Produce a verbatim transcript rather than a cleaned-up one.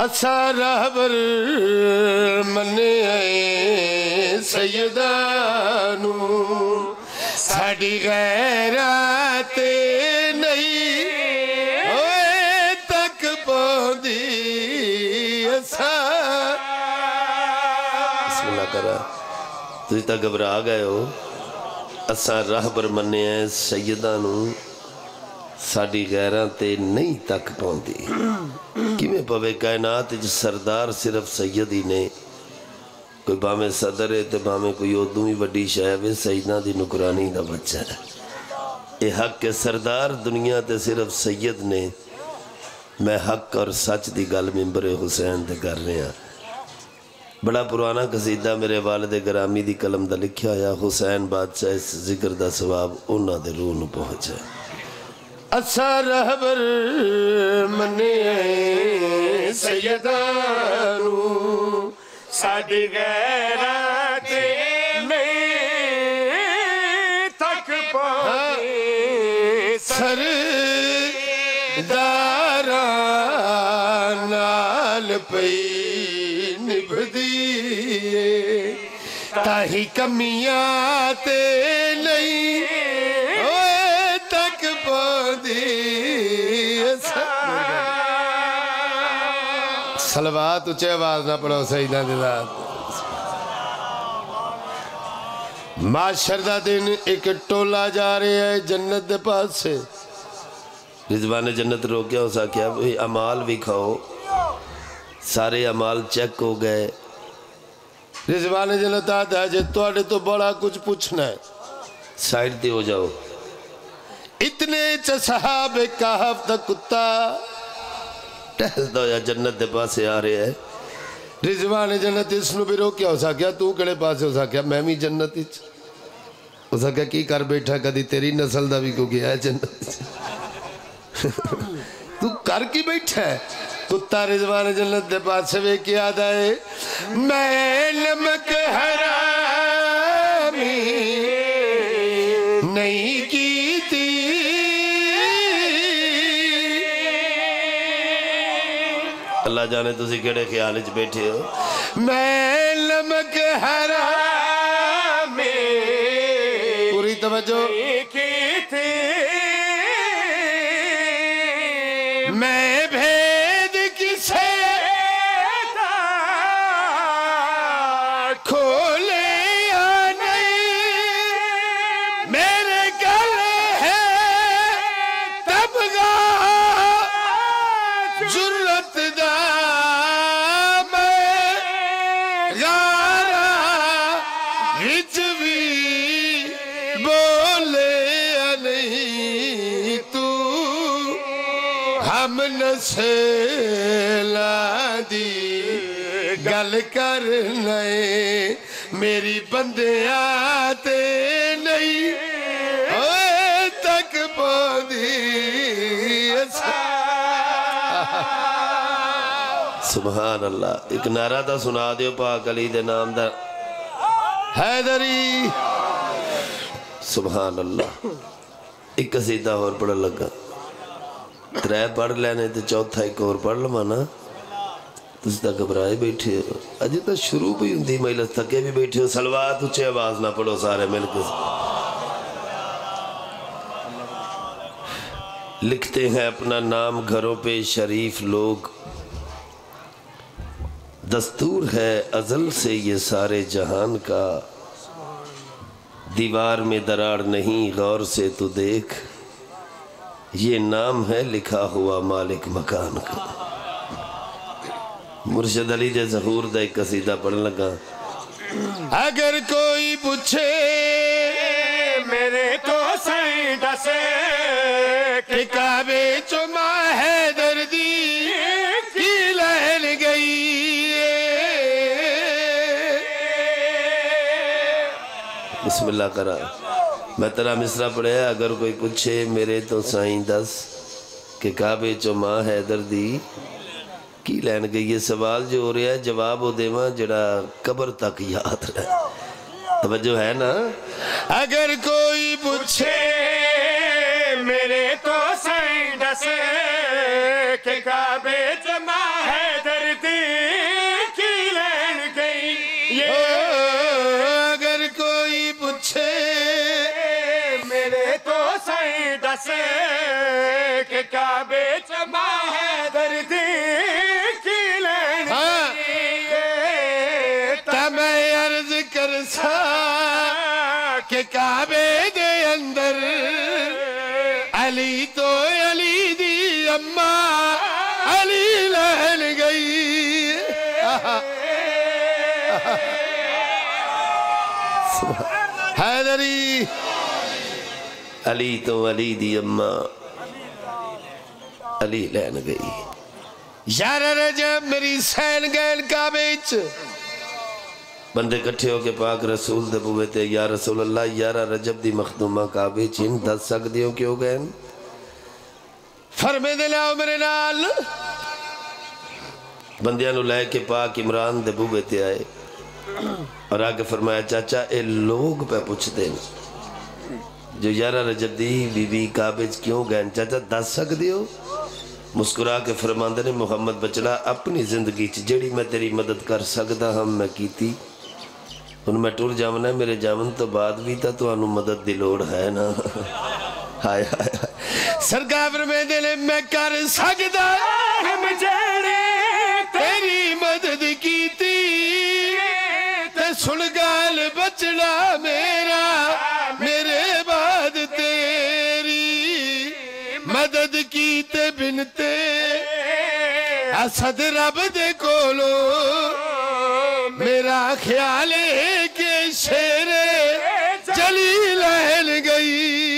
اسا رہبر منے سیدانو ساڑی غیرات نہیں ہوئے تک پوندی اسا بسم اللہ کرا تجھے تا گھبرا گئے ہو اسا رہبر منے سیدانو ساڑی غیرات نہیں تک پوندی کیویں پوے کائنات جس سردار صرف سیدی نے کوئی بامے صدر ہے تے بامے کوئی ادوں ہی وڈی شاہوے سیدنا دی نکرانی دا بچہ ہے اے حق کے سردار دنیا تے صرف سید نے میں حق اور سچ دی گل ممبر حسین تے کر رہے ہیں بڑا پرانا قصیدہ میرے والد گرامی دی قلم دا لکھیا آیا حسین بادشاہ اس ذکر دا ثواب انہاں دے روح نو پہنچا اسا رہبر منے سیدانو ساڑی غیرات نہیں تک پوندی سرداران نال پئی نبھدی تاہی کمیاں تے نہیں ہوئے تک پوندی صلوات اچھے آواز نہ پڑھو سیدنا دلات معاشر دا دن ایک ٹولا جا رہے ہے جنت دے پاس سے رضوان جنت روکیا ہو سا کیا عمال بھی کھاؤ سارے عمال چیک ہو گئے رضوان جنت آتا ہے جے توڑے تو بڑا کچھ پوچھنا ہے سائڈ تے ہو جاؤ اتنے چا صحاب کہف دا کتا ٹہل دو یا جنت دے پاسے آ رہے ہیں رضوان جنت اس نو بھی روکیا ہو سا کیا تو کڑے پاسے ہو سا کیا میں بھی جنت اچ ہو سا کیا کی کر بیٹھا کدی تیری نسل دا بھی کو گیا ہے جنت تو کر کی بیٹھا ہے کتا رضوان جنت دے پاسے بھی کیا دائے میں نمک حرامی نہیں کی تھی اللہ جانے تسی کیڑے خیال اچ بیٹھے ہو میں نمک حرام پوری توجہ کی تھی میں بھید کسے کھولے یا نہیں میرے گلے ہے تب گا جرت دا ہم نسلا دی گل کرنے میری بندیاں تے نہیں ہوئے تک پوندی سبحان اللہ ایک نعرہ دا سنا دیو پاک علی دے نام دا حیدری سبحان اللہ ایک قصیدہ اور پڑھ لگا ترے پڑھ لینے تو چوتھا ایک اور پڑھ لمانا تجھ تا گھبرائے بیٹھے ہو اجی تا شروع بھی ہوں دی مجلس تھکے بھی بیٹھے ہو سلوات اچھے آواز نہ پڑھو سارے مل کے لکھتے ہیں اپنا نام گھروں پہ شریف لوگ دستور ہے ازل سے یہ سارے جہان کا دیوار میں دراڑ نہیں غور سے تو دیکھ یہ نام ہے لکھا ہوا مالک مکان کا مرشد علی دے ظہور دا ایک قصیدہ پڑھ لگا اگر کوئی پوچھے میرے تو سائیں دسے کہ کعبے چما ہے دردی کی لہن گئی بسم اللہ کرا میں ترہ مصرہ پڑھے اگر کوئی پوچھے میرے تو سائیں دس کہ کعبے چو ماں حیدر دی کی لین گئی یہ سوال جو ہو رہا ہے جواب ہو دے ماں جڑا قبر تک یاد رہے توجہ ہے نا اگر کوئی پوچھے میرے تو سائیں دس کہ کعبے چو ماں حیدر کعبے چما ہے دردی کی لین تا میں عرض کر سا کہ کعبے دے اندر علی تو علی دی اماں علی لہن گئی حیدری علی تو علی دی اماں علی لہن گئی یار رجب میری سین گین کعبیچ بندے کٹھے ہو کے پاک رسول دے بوئے تے یا رسول اللہ یارہ رجب دی مخدومہ کعبے چین دس سک دیوں کیوں گئے فرمے دے لاؤ میرے نال بندیاں نو لائے کے پاک عمران دے بوئے تے آئے اور آگے فرمایا چاچا اے لوگ پہ پوچھ دیں جو یارہ رجب دی بی بی کعبے کیوں گئے چاچا دس سک دیوں مسکرا کے فرماندے نے محمد بچڑا اپنی زندگی جڑی میں تیری مدد کر سکتا ہم میں کیتی ان میں ٹور جامنا ہے میرے جامن تو بعد بھی تا تو انو مدد دی لوڑ ہے نا ہائے ہائے سرکار میں دلے میں کر سکتا ہم جڑے تیری مدد کیتی تے سن گال بچڑا میرا میرے بعد تیری مدد کیتے بنتے اسد رب دے کولو میرا خیال ہے کہ شیر جلی لہن گئی